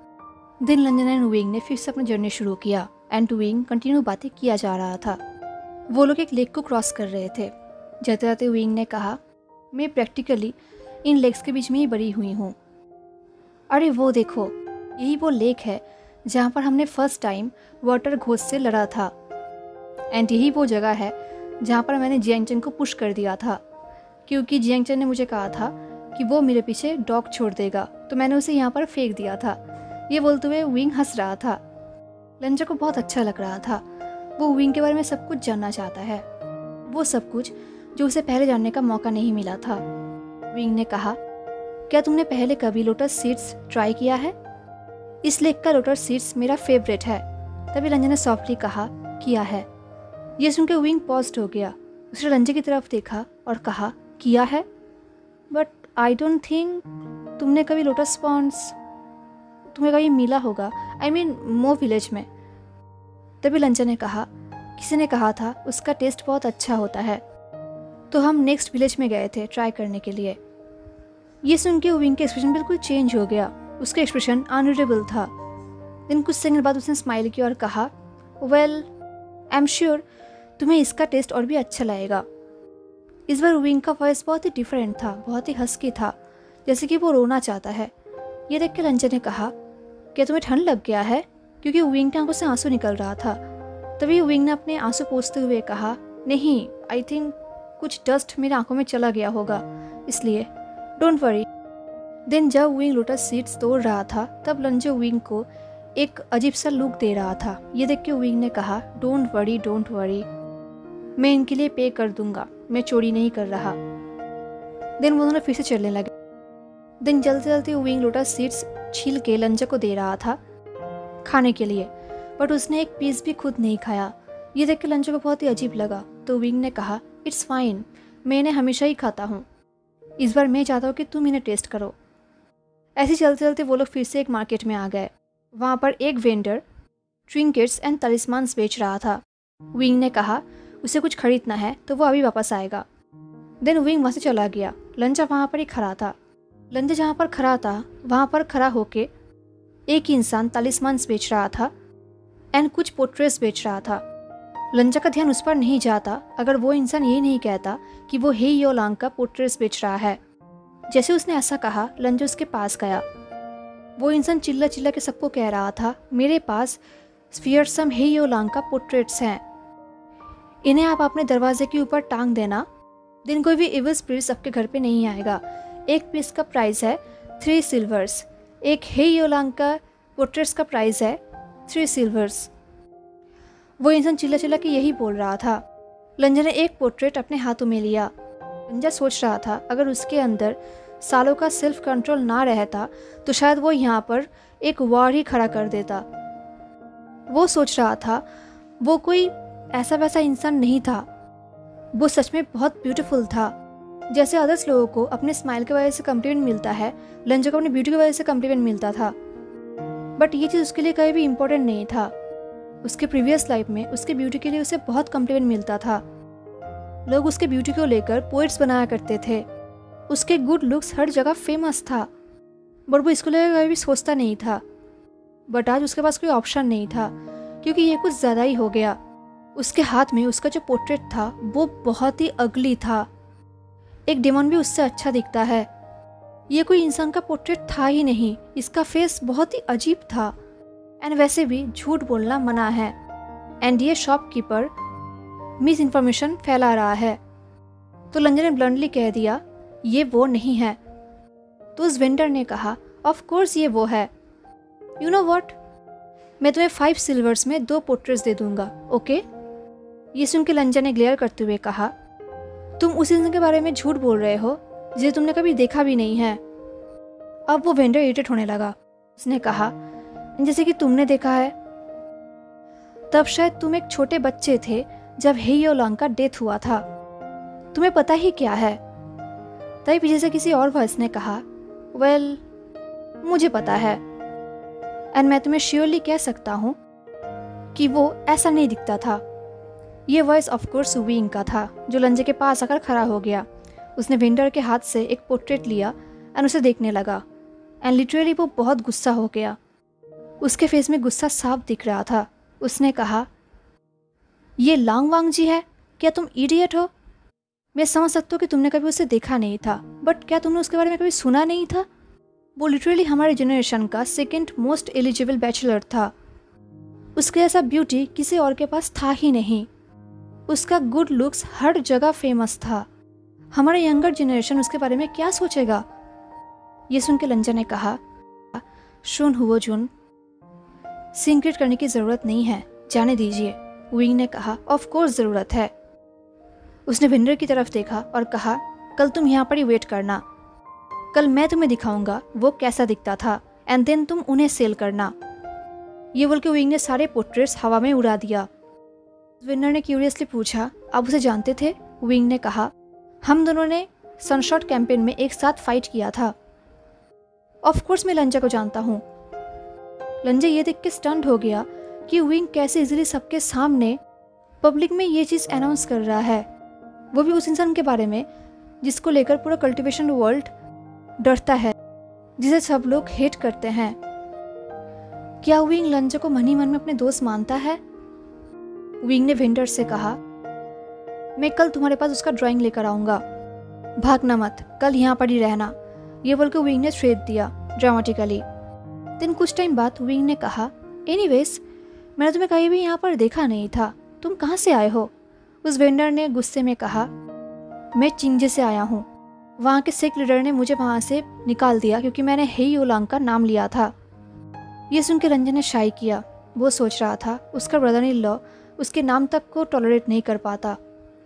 दिन लंजा एंड विंग ने फिर से अपनी जर्नी शुरू किया एंड विंग कंटिन्यू बातें किया जा रहा था। वो लोग एक लेक को क्रॉस कर रहे थे। जाते जाते विंग ने कहा मैं प्रैक्टिकली इन लेक्स के बीच में ही बड़ी हुई हूँ। अरे वो देखो, यही वो लेक है जहाँ पर हमने फर्स्ट टाइम वाटर घोस्ट से लड़ा था एंड यही वो जगह है जहाँ पर मैंने जियांगचन को पुश कर दिया था, क्योंकि जियांगचन ने मुझे कहा था कि वो मेरे पीछे डॉग छोड़ देगा, तो मैंने उसे यहाँ पर फेंक दिया था। ये बोलते हुए विंग हंस रहा था। लंजा को बहुत अच्छा लग रहा था। वो विंग के बारे में सब कुछ जानना चाहता है, वो सब कुछ जो उसे पहले जानने का मौका नहीं मिला था। विंग ने कहा क्या तुमने पहले कभी लोटस सीड्स ट्राई किया है? इस लेक का लोटस सीड्स मेरा फेवरेट है। तभी लंजा ने सॉफ्टली कहा किया है। ये सुनकर विंग पॉज्ड हो गया। उसने लंजा की तरफ देखा और कहा किया है, बट आई डोंट थिंक तुमने कभी लोटस पॉन्ड्स तुम्हें कभी मिला होगा, आई मीन मो विलेज में। तभी लंजा ने कहा किसी ने कहा था उसका टेस्ट बहुत अच्छा होता है, तो हम नेक्स्ट विलेज में गए थे ट्राई करने के लिए। ये सुन के विंग का एक्सप्रेशन बिल्कुल चेंज हो गया। उसका एक्सप्रेशन अनरीडेबल था। दिन कुछ सेकंड बाद उसने स्माइल किया और कहा वेल आई एम श्योर तुम्हें इसका टेस्ट और भी अच्छा लगेगा। इस बार विंग का वॉइस बहुत ही डिफरेंट था, बहुत ही हस्की था, जैसे कि वो रोना चाहता है। ये देख के लंजा ने कहा क्या तुम्हें ठंड लग गया है, क्योंकि विंग की आंखों से आंसू निकल रहा था। तभी विंग ने अपने आंसू पोंछते हुए कहा नहीं, आई थिंक कुछ डस्ट मेरी आंखों में चला गया होगा, इसलिए डोंट वरी। देन जब विंग लोटस सीड्स तोड़ रहा था तब लंजा विंग को एक अजीब सा लुक दे रहा था। ये देख के विंग ने कहा डोंट वरी डोंट वरी, मैं इनके लिए पे कर दूंगा, मैं चोरी नहीं कर रहा। देन वो दोनों फिर से चलने लगे। दिन चलते चलते विंग लोटस सीड्स छील के लंजा को दे रहा था खाने के लिए, बट उसने एक पीस भी खुद नहीं खाया। ये देख के लंजा को बहुत ही अजीब लगा, तो विंग ने कहा, इट्स फाइन, मैं इन्हें हमेशा ही खाता हूँ, इस बार मैं चाहता हूँ कि तुम इन्हें टेस्ट करो। ऐसे चलते चलते वो लोग फिर से एक मार्केट में आ गए। वहाँ पर एक वेंडर ट्रिंकेट्स एंड तलिस्मान्स बेच रहा था। विंग ने कहा उसे कुछ खरीदना है तो वो अभी वापस आएगा। देन विंग वहाँ से चला गया। लंजा वहाँ पर ही खड़ा था। लंजा जहाँ पर खड़ा था वहाँ पर खड़ा होके एक इंसान तलिस्मान्स बेच रहा था एंड कुछ पोर्ट्रेट्स बेच रहा था। लंजा का ध्यान उस पर नहीं जाता अगर वो इंसान ये नहीं कहता कि वो हे यो लांग का पोर्ट्रेट्स बेच रहा है। जैसे उसने ऐसा कहा, लंजा उसके पास गया। वो इंसान चिल्ला चिल्ला के सबको कह रहा था, मेरे पास फियरसम हे यो लांग का पोर्ट्रेट्स हैं, इन्हें आप अपने दरवाजे के ऊपर टांग देना, दिन कोई भी इविल स्पिरिट आपके घर पे नहीं आएगा। एक पीस का प्राइस है थ्री सिल्वर्स, एक हे यो लांग का पोर्ट्रेट्स का प्राइस है थ्री सिल्वर्स। वो इंसान चिल्ला चिल्ला के यही बोल रहा था। लंजा ने एक पोर्ट्रेट अपने हाथों में लिया। लंजा सोच रहा था अगर उसके अंदर सालों का सेल्फ कंट्रोल ना रहता तो शायद वो यहाँ पर एक वॉर ही खड़ा कर देता। वो सोच रहा था वो कोई ऐसा वैसा इंसान नहीं था, वो सच में बहुत ब्यूटीफुल था। जैसे अदर्स लोगों को अपने स्माइल की वजह से कम्प्लीमेंट मिलता है, लंजा को अपनी ब्यूटी की वजह से कम्प्लीमेंट मिलता था। बट ये चीज़ उसके लिए कहीं भी इम्पोर्टेंट नहीं था। उसके प्रीवियस लाइफ में उसके ब्यूटी के लिए उसे बहुत कम्प्लीमेंट मिलता था। लोग उसके ब्यूटी को लेकर पोइट्स बनाया करते थे। उसके गुड लुक्स हर जगह फेमस था, बट वो इसको लेकर कभी भी सोचता नहीं था। बट आज उसके पास कोई ऑप्शन नहीं था क्योंकि ये कुछ ज़्यादा ही हो गया। उसके हाथ में उसका जो पोर्ट्रेट था वो बहुत ही अगली था। एक डेमन भी उससे अच्छा दिखता है। ये कोई इंसान का पोर्ट्रेट था ही नहीं, इसका फेस बहुत ही अजीब था। एंड वैसे भी झूठ बोलना मना है। एंड ये शॉपकीपर मिस इन्फॉर्मेशन फैला रहा है। तो लंजा ने ब्लंटली कह दिया, ये वो नहीं है। तो उस वेंडर ने कहा, ऑफ कोर्स ये वो है। यू नो व्हाट, मैं तुम्हें फाइव सिल्वर्स में दो पोर्ट्रेट्स दे दूंगा, ओके? ये सुन के लंजा ने ग्लेयर करते हुए कहा, तुम उस इंसान के बारे में झूठ बोल रहे हो जिसे तुमने कभी देखा भी नहीं है। अब वो वेंडर इरिटेट होने लगा। उसने कहा, जैसे कि तुमने देखा है, तब शायद तुम एक छोटे बच्चे थे जब हे यो लांग का डेथ हुआ था, तुम्हें पता ही क्या है। तभी पीछे से किसी और वॉइस ने कहा, वेल well, मुझे पता है, एंड मैं तुम्हें श्योरली कह सकता हूँ कि वो ऐसा नहीं दिखता था। ये वॉइस ऑफकोर्स विंग का था, जो लंजे के पास आकर खड़ा हो गया। उसने वेंडर के हाथ से एक पोर्ट्रेट लिया एंड उसे देखने लगा। एंड लिटरली वो बहुत गुस्सा हो गया। उसके फेस में गुस्सा साफ दिख रहा था। उसने कहा, ये लांग वांग जी है? क्या तुम इडियट हो? मैं समझ सकता हूँ कि तुमने कभी उसे देखा नहीं था, बट क्या तुमने उसके बारे में कभी सुना नहीं था? वो लिटरली हमारे जनरेशन का सेकेंड मोस्ट एलिजिबल बैचलर था। उसके जैसा ब्यूटी किसी और के पास था ही नहीं। उसका गुड लुक्स हर जगह फेमस था। हमारा यंगर जनरेशन उसके बारे में क्या सोचेगा? ये सुन के लंजा ने कहा, शुन हुओ जुन, सीक्रेट करने की ज़रूरत नहीं है, जाने दीजिए। विंग ने कहा, ऑफ कोर्स ज़रूरत है। उसने वेंडर की तरफ देखा और कहा, कल तुम यहाँ पर ही वेट करना, कल मैं तुम्हें दिखाऊंगा वो कैसा दिखता था, एंड देन तुम उन्हें सेल करना। ये बोल के विंग ने सारे पोर्ट्रेट्स हवा में उड़ा दिया। वेंडर ने क्यूरियसली पूछा, आप उसे जानते थे? विंग ने कहा, हम दोनों ने सनशॉट कैंपेन में एक साथ फाइट किया था। ऑफ कोर्स मैं लंजा को जानता हूँ। लंजा ये देख के स्टंट हो गया कि विंग कैसे इजीली सबके सामने पब्लिक में ये चीज़ अनाउंस कर रहा है, वो भी उस इंसान के बारे में जिसको लेकर पूरा कल्टीवेशन वर्ल्ड डरता है, जिसे सब लोग हेट करते हैं। क्या विंग लंजा को मन ही मन में अपने दोस्त मानता है? विंग ने वेंडर से कहा, मैं कल तुम्हारे पास उसका ड्राइंग लेकर आऊँगा, भागना मत, कल यहाँ पर ही रहना। ये बोलकर विंग ने थ्रेट दिया ड्रामेटिकली। दिन कुछ टाइम बाद विंग ने कहा, एनीवेज मैंने तुम्हें कहीं भी यहाँ पर देखा नहीं था, तुम कहाँ से आए हो? उस वेंडर ने गुस्से में कहा, मैं चिंजे से आया हूँ। वहाँ के सिख लीडर ने मुझे वहाँ से निकाल दिया क्योंकि मैंने हे यो लांग का नाम लिया था। ये सुन के रंजन ने शाई किया। वो सोच रहा था उसका ब्रदर इन लॉ उसके नाम तक को टॉलरेट नहीं कर पाता।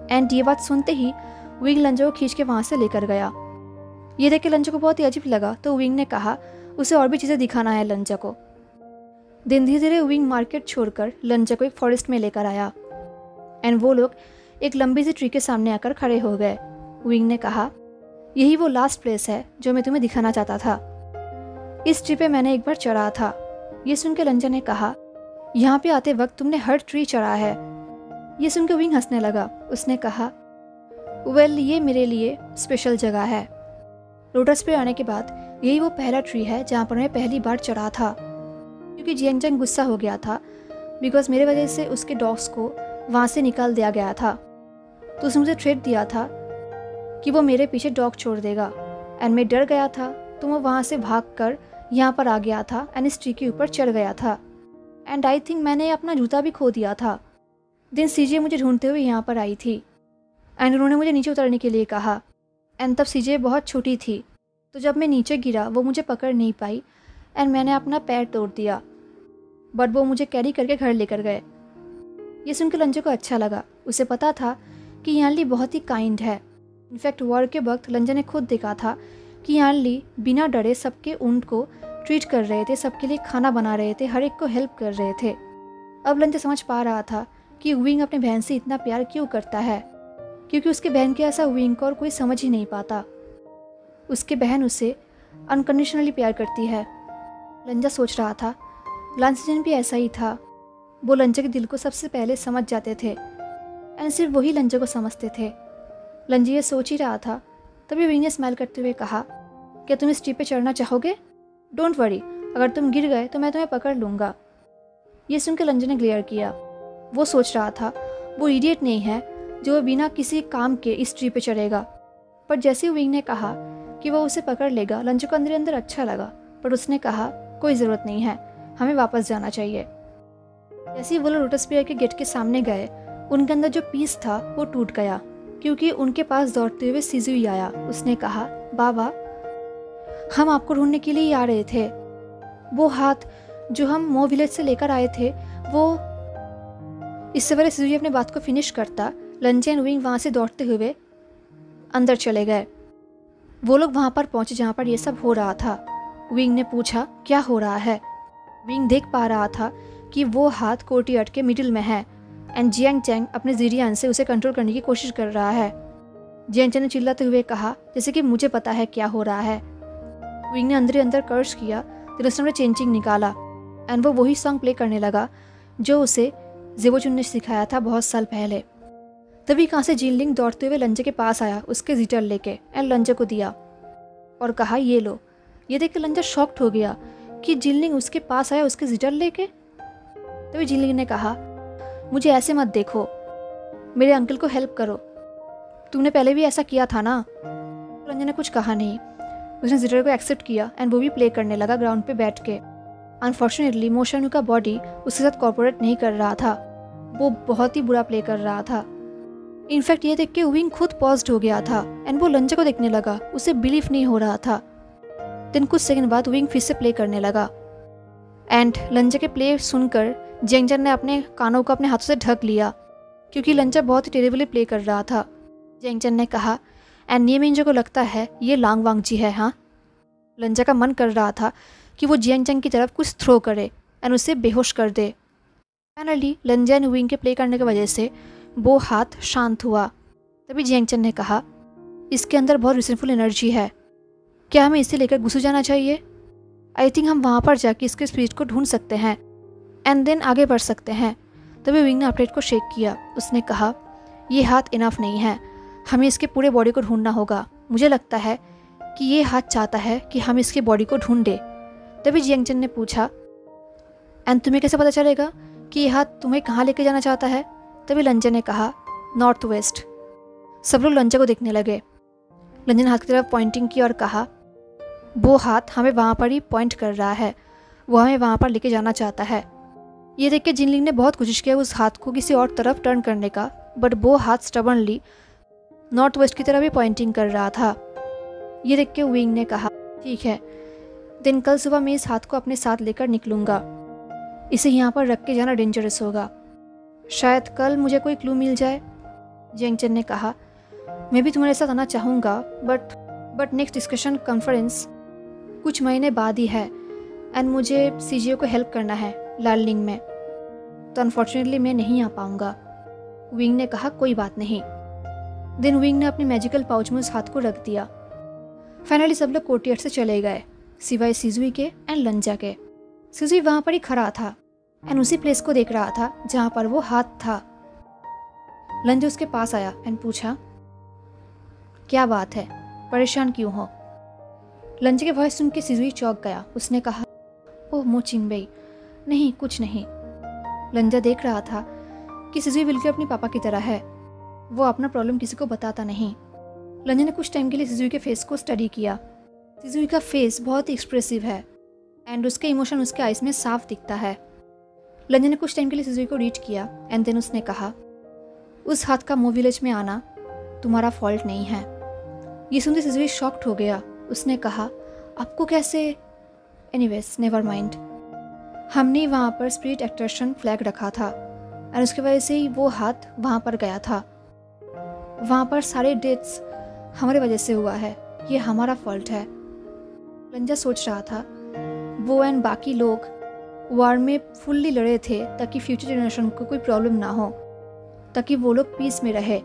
एंड ये बात सुनते ही विंग लंजो को खींच के वहाँ से लेकर गया। ये देख के लंजो को बहुत ही अजीब लगा, तो विंग ने कहा उसे और भी चीज़ें दिखाना है लंजो को। दिन धीरे धीरे विंग मार्केट छोड़कर लंजो को एक फॉरेस्ट में लेकर आया एंड वो लोग एक लंबी सी ट्री के सामने आकर खड़े हो गए। विंग ने कहा यही वो लास्ट प्लेस है जो मैं तुम्हें दिखाना चाहता था। इस ट्री पे मैंने एक बार चढ़ा था। ये सुन के लंजो ने कहा यहाँ पे आते वक्त तुमने हर ट्री चढ़ा है। ये सुन के विंग हंसने लगा। उसने कहा वेल ये मेरे लिए स्पेशल जगह है। लोटस पे आने के बाद यही वो पहला ट्री है जहाँ पर मैं पहली बार चढ़ा था, क्योंकि जियांग चैंग गुस्सा हो गया था बिकॉज मेरे वजह से उसके डॉग्स को वहाँ से निकाल दिया गया था। तो उसने मुझे थ्रेट दिया था कि वो मेरे पीछे डॉग छोड़ देगा एंड मैं डर गया था, तो वो वहाँ से भाग कर यहाँ पर आ गया था एंड इस ट्री के ऊपर चढ़ गया था। एंड आई थिंक मैंने अपना जूता भी खो दिया था। दिन सीजे मुझे ढूंढते हुए यहाँ पर आई थी एंड उन्होंने मुझे नीचे उतरने के लिए कहा एंड तब सीजे बहुत छोटी थी, तो जब मैं नीचे गिरा वो मुझे पकड़ नहीं पाई एंड मैंने अपना पैर तोड़ दिया, बट वो मुझे कैरी करके घर लेकर गए। ये सुनकर लंजो को अच्छा लगा। उसे पता था कि यानली बहुत ही काइंड है। इनफैक्ट वॉर के वक्त लंजो ने खुद देखा था कि यानली बिना डरे सबके ऊंट को ट्रीट कर रहे थे, सबके लिए खाना बना रहे थे, हर एक को हेल्प कर रहे थे। अब लंजो समझ पा रहा था कि विंग अपने बहन से इतना प्यार क्यों करता है, क्योंकि उसके बहन के ऐसा विंग को और कोई समझ ही नहीं पाता। उसके बहन उसे अनकंडीशनली प्यार करती है। लंजा सोच रहा था लांसीजन भी ऐसा ही था। वो लंजा के दिल को सबसे पहले समझ जाते थे एंड सिर्फ वही लंजा को समझते थे। लंजा ये सोच ही रहा था, तभी विंग ने स्माइल करते हुए कहा क्या तुम इस ट्री पे चढ़ना चाहोगे? डोंट वरी, अगर तुम गिर गए तो मैं तुम्हें पकड़ लूँगा। ये सुनकर लंजा ने ग्लेयर किया। वो सोच रहा था वो इडियट नहीं है जो बिना किसी काम के इस ट्री पे चढ़ेगा। पर जैसे विंग ने कहा कि वो उसे पकड़ लेगा, लंजो को अंदर अंदर अच्छा लगा, पर उसने कहा कोई ज़रूरत नहीं है, हमें वापस जाना चाहिए। जैसे ही वो लोग लोटस पियर के गेट के सामने गए, उनके अंदर जो पीस था वो टूट गया, क्योंकि उनके पास दौड़ते हुए सिजुई आया। उसने कहा बाबा हम आपको ढूंढने के लिए ही आ रहे थे। वो हाथ जो हम मो विलेज से लेकर आए थे वो। इससे पहले सिजुई अपने बात को फिनिश करता, लंजे एंड विंग वहाँ से दौड़ते हुए अंदर चले गए। वो लोग वहाँ पर पहुँचे जहाँ पर ये सब हो रहा था। विंग ने पूछा क्या हो रहा है। विंग देख पा रहा था कि वो हाथ कोर्टयार्ड के मिडिल में है एंड जियांग चैंग अपने जीरियान से उसे कंट्रोल करने की कोशिश कर रहा है। जियांग चैंग ने चिल्लाते हुए कहा जैसे कि मुझे पता है क्या हो रहा है। विंग ने अंदर अंदर कर्स किया, फिर उसने चेंजिंग निकाला एंड वो वही सॉन्ग प्ले करने लगा जो उसे जेबोचुन ने सिखाया था बहुत साल पहले। तभी कहाँ से जिनलिंग दौड़ते हुए लंजे के पास आया, उसके जीटर लेके एंड लंजे को दिया और कहा ये लो। ये देख कर लंजा शॉक्ड हो गया कि जिनलिंग उसके पास आया उसके जीटर लेके। तभी जिनलिंग ने कहा मुझे ऐसे मत देखो, मेरे अंकल को हेल्प करो, तुमने पहले भी ऐसा किया था ना। लंजा ने कुछ कहा नहीं। उसने जीटर को एक्सेप्ट किया एंड वो भी प्ले करने लगा ग्राउंड पे बैठ के। अनफॉर्चुनेटली मोशनु का बॉडी उसके साथ कॉर्पोरेट नहीं कर रहा था, वो बहुत ही बुरा प्ले कर रहा था। इनफैक्ट ये देख के विंग खुद पॉज्ड हो गया था एंड वो लंजा को देखने लगा, उसे बिलीव नहीं हो रहा था। देन कुछ सेकंड बाद विंग फिर से प्ले करने लगा एंड लंजा के प्ले सुनकर जियांग चैंग ने अपने कानों को अपने हाथों से ढक लिया, क्योंकि लंजा बहुत ही टेरेबली प्ले कर रहा था। जियांग चैंग ने कहा एंड ये मिंजो को लगता है ये लांग वांग जी है। हाँ, लंजा का मन कर रहा था कि वो जियांग चैंग की तरफ कुछ थ्रो करे एंड उसे बेहोश कर दे। फाइनली लंजा एंड विंग के प्ले करने की वजह से वो हाथ शांत हुआ। तभी जियांग चैंग ने कहा इसके अंदर बहुत रिसेंटफुल एनर्जी है, क्या हमें इसे लेकर गुस्सू जाना चाहिए? आई थिंक हम वहाँ पर जाके इसके स्पिरिट को ढूंढ सकते हैं एंड देन आगे बढ़ सकते हैं। तभी विंग ने अपडेट को शेक किया। उसने कहा ये हाथ इनफ नहीं है, हमें इसके पूरे बॉडी को ढूंढना होगा। मुझे लगता है कि ये हाथ चाहता है कि हम इसके बॉडी को ढूंढे। तभी जियांग चैंग ने पूछा एंड तुम्हें कैसे पता चलेगा कि ये हाथ तुम्हें कहाँ लेके जाना चाहता है? तभी लंजा ने कहा नॉर्थ वेस्ट। सब लोग लंजा को देखने लगे। लंजा ने हाथ की तरफ पॉइंटिंग की और कहा वो हाथ हमें वहाँ पर ही पॉइंट कर रहा है, वो हमें वहाँ पर लेके जाना चाहता है। ये देख के जिनलिंग ने बहुत कोशिश किया उस हाथ को किसी और तरफ टर्न करने का, बट वो हाथ स्टबर्नली नॉर्थ वेस्ट की तरफ भी पॉइंटिंग कर रहा था। ये देख के विंग ने कहा ठीक है, दिन कल सुबह मैं इस हाथ को अपने साथ लेकर निकलूँगा, इसे यहाँ पर रख के जाना डेंजरस होगा, शायद कल मुझे कोई क्लू मिल जाए। जेंगचन ने कहा, मैं भी तुम्हारे साथ आना चाहूँगा, but but next discussion conference कुछ महीने बाद ही है एंड मुझे सीजीओ को हेल्प करना है लर्निंग में, तो अनफॉर्चुनेटली मैं नहीं आ पाऊँगा। विंग ने कहा, कोई बात नहीं। देन विंग ने अपनी मैजिकल पाउच में उस हाथ को रख दिया। फाइनली सब लोग कोर्टयार्ड से चले गए, सिवाय सिजुई के एंड लंजा के। सिजुई वहाँ पर ही खड़ा था एंड उसी प्लेस को देख रहा था जहाँ पर वो हाथ था। लंजा उसके पास आया एंड पूछा, क्या बात है, परेशान क्यों हो? लंजा की वॉइस सुन के सिजुई चौंक गया। उसने कहा, ओह मो चिंगबेई, नहीं कुछ नहीं। लंजा देख रहा था कि सिजुई बिल्कुल अपनी पापा की तरह है, वो अपना प्रॉब्लम किसी को बताता नहीं। लंजा ने कुछ टाइम के लिए सिजुई के फेस को स्टडी किया। सिजुई का फेस बहुत ही एक्सप्रेसिव है एंड उसके इमोशन उसके आइज में साफ दिखता है। लंजा ने कुछ टाइम के लिए सिजुई को रीड किया एंड देन उसने कहा, उस हाथ का मो विलेज में आना तुम्हारा फॉल्ट नहीं है। ये सुनते सिजुई शॉक्ड हो गया। उसने कहा, आपको कैसे? एनीवेज नेवर माइंड, हमने वहाँ पर स्पिरिट एक्सट्रैक्शन फ्लैग रखा था और उसकी वजह से ही वो हाथ वहाँ पर गया था। वहाँ पर सारे डेथ्स हमारे वजह से हुआ है, ये हमारा फॉल्ट है। लंजा सोच रहा था, वो एंड बाकी लोग वार में फुल्ली लड़े थे ताकि फ्यूचर जनरेशन को कोई प्रॉब्लम ना हो, ताकि वो लोग पीस में रहे,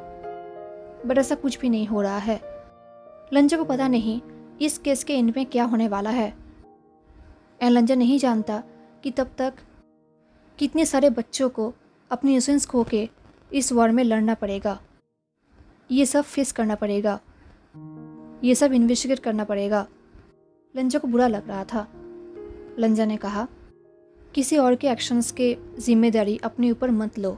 बट ऐसा कुछ भी नहीं हो रहा है। लंजा को पता नहीं इस केस के एंड में क्या होने वाला है एंड लंजा नहीं जानता कि तब तक कितने सारे बच्चों को अपनी इनोसेंस खो के इस वॉर में लड़ना पड़ेगा, ये सब फेस करना पड़ेगा, ये सब इन्वेस्टिगेट करना पड़ेगा। लंजा को बुरा लग रहा था। लंजा ने कहा, किसी और के एक्शंस के जिम्मेदारी अपने ऊपर मत लो,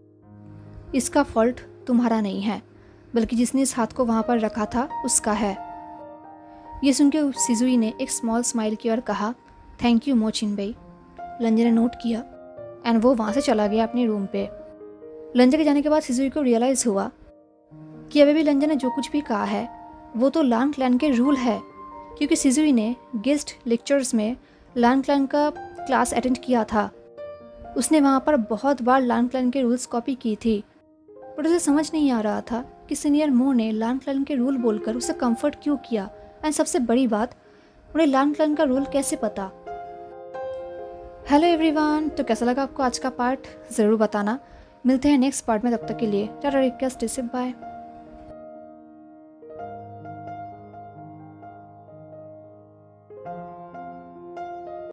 इसका फॉल्ट तुम्हारा नहीं है, बल्कि जिसने इस हाथ को वहाँ पर रखा था उसका है। ये सुनकर सिजुई ने एक स्मॉल स्माइल की और कहा, थैंक यू मो चिंगबेई। लंजा ने नोट किया एंड वो वहाँ से चला गया अपने रूम पे। लंजा के जाने के बाद सिजुई को रियलाइज़ हुआ कि अभी भी लंजा ने जो कुछ भी कहा है वो तो लान क्लैन के रूल है, क्योंकि सिजुई ने गेस्ट लेक्चर्स में लान क्लैन का क्लास अटेंड किया था। उसने वहाँ पर बहुत बार लान क्लैन के रूल्स कॉपी की थी, बट उसे समझ नहीं आ रहा था कि सीनियर मो ने लान क्लैन के रूल बोलकर उसे कंफर्ट क्यों किया, एंड सबसे बड़ी बात, उन्हें लान क्लैन का रूल कैसे पता। हेलो एवरीवन, तो कैसा लगा आपको आज का पार्ट ज़रूर बताना। मिलते हैं नेक्स्ट पार्ट में, तब तक के लिए टाटा, रिक्वेस्ट, बाय।